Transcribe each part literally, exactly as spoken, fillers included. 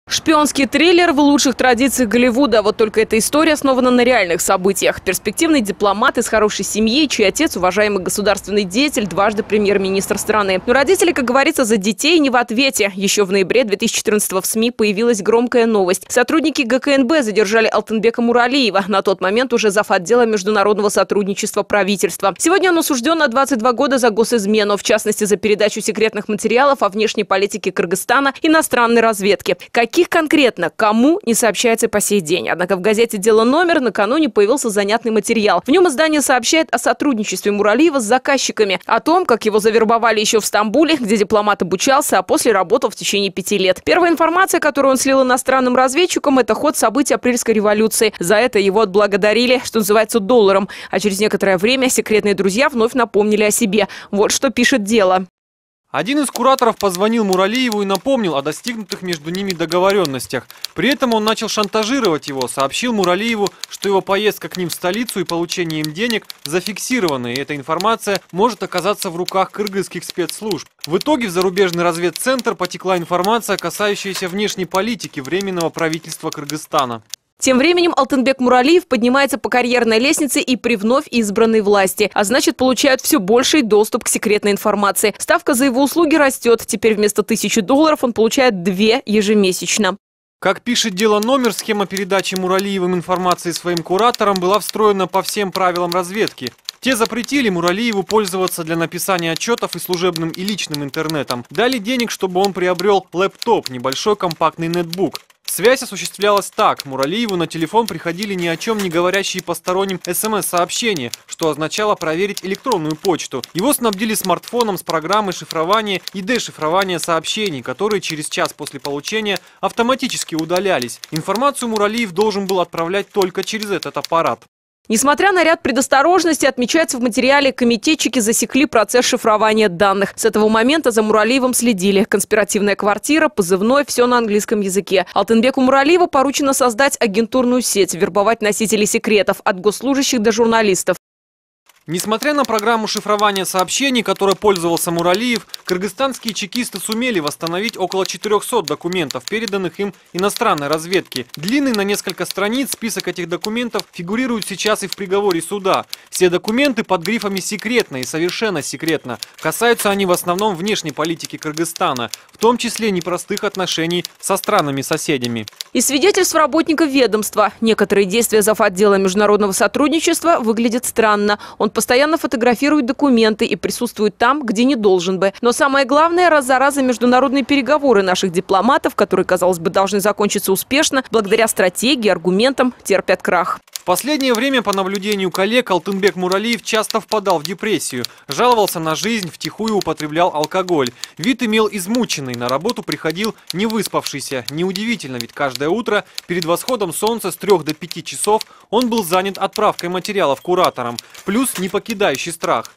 Шпионский триллер в лучших традициях Голливуда. Вот только эта история основана на реальных событиях. Перспективный дипломат из хорошей семьи, чей отец уважаемый государственный деятель, дважды премьер-министр страны. Но родители, как говорится, за детей не в ответе. Еще в ноябре две тысячи четырнадцатого в СМИ появилась громкая новость. Сотрудники ГКНБ задержали Алтынбека Муралиева, на тот момент уже зав. Отдела международного сотрудничества правительства. Сегодня он осужден на двадцать два года за госизмену, в частности за передачу секретных материалов о внешней политике Кыргызстана иностранной разведке. Каких конкретно, кому, не сообщается по сей день. Однако в газете «Дело номер» накануне появился занятный материал. В нем издание сообщает о сотрудничестве Муралиева с заказчиками, о том, как его завербовали еще в Стамбуле, где дипломат обучался, а после работал в течение пяти лет. Первая информация, которую он слил иностранным разведчикам, это ход событий апрельской революции. За это его отблагодарили, что называется, долларом. А через некоторое время секретные друзья вновь напомнили о себе. Вот что пишет «Дело». Один из кураторов позвонил Муралиеву и напомнил о достигнутых между ними договоренностях. При этом он начал шантажировать его, сообщил Муралиеву, что его поездка к ним в столицу и получение им денег зафиксированы, и эта информация может оказаться в руках кыргызских спецслужб. В итоге в зарубежный разведцентр потекла информация, касающаяся внешней политики Временного правительства Кыргызстана. Тем временем Алтынбек Муралиев поднимается по карьерной лестнице и при вновь избранной власти. А значит, получают все больший доступ к секретной информации. Ставка за его услуги растет. Теперь вместо тысячи долларов он получает две ежемесячно. Как пишет «Дело номер», схема передачи Муралиевым информации своим кураторам была встроена по всем правилам разведки. Те запретили Муралиеву пользоваться для написания отчетов и служебным, и личным интернетом. Дали денег, чтобы он приобрел лэптоп, небольшой компактный нетбук. Связь осуществлялась так. Муралиеву на телефон приходили ни о чем не говорящие посторонним СМС-сообщения, что означало проверить электронную почту. Его снабдили смартфоном с программой шифрования и дешифрования сообщений, которые через час после получения автоматически удалялись. Информацию Муралиев должен был отправлять только через этот аппарат. Несмотря на ряд предосторожностей, отмечается в материале, комитетчики засекли процесс шифрования данных. С этого момента за Муралиевым следили. Конспиративная квартира, позывной, все на английском языке. Алтынбеку Муралиеву поручено создать агентурную сеть, вербовать носителей секретов, от госслужащих до журналистов. Несмотря на программу шифрования сообщений, которой пользовался Муралиев, кыргызстанские чекисты сумели восстановить около четырёхсот документов, переданных им иностранной разведке. Длинный на несколько страниц список этих документов фигурирует сейчас и в приговоре суда. Все документы под грифами «секретно» и «совершенно секретно». Касаются они в основном внешней политики Кыргызстана, в том числе непростых отношений со странами-соседями. Из свидетельств работников ведомства. Некоторые действия зав. Отдела международного сотрудничества выглядят странно. Он постоянно фотографирует документы и присутствует там, где не должен бы. Но самое главное, раз за разом международные переговоры наших дипломатов, которые, казалось бы, должны закончиться успешно, благодаря стратегии, аргументам, терпят крах. В последнее время, по наблюдению коллег, Алтынбек Муралиев часто впадал в депрессию, жаловался на жизнь, втихую употреблял алкоголь. Вид имел измученный, на работу приходил не выспавшийся. Неудивительно, ведь каждое утро перед восходом солнца с трёх до пяти часов он был занят отправкой материалов кураторам, плюс не покидающий страх.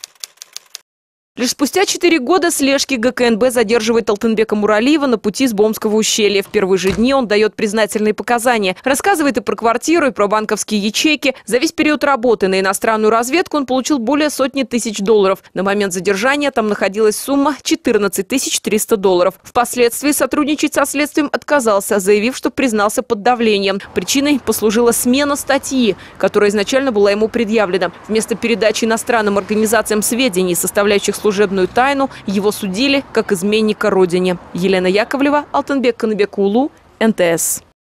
Лишь спустя четыре года слежки ГКНБ задерживает Алтынбека Муралиева на пути с Бомского ущелья. В первые же дни он дает признательные показания. Рассказывает и про квартиру, и про банковские ячейки. За весь период работы на иностранную разведку он получил более сотни тысяч долларов. На момент задержания там находилась сумма четырнадцать тысяч триста долларов. Впоследствии сотрудничать со следствием отказался, заявив, что признался под давлением. Причиной послужила смена статьи, которая изначально была ему предъявлена. Вместо передачи иностранным организациям сведений, составляющих служебную тайну, его судили как изменника родине. Елена Яковлева, Алтынбек Каныбекулу, эн тэ эс.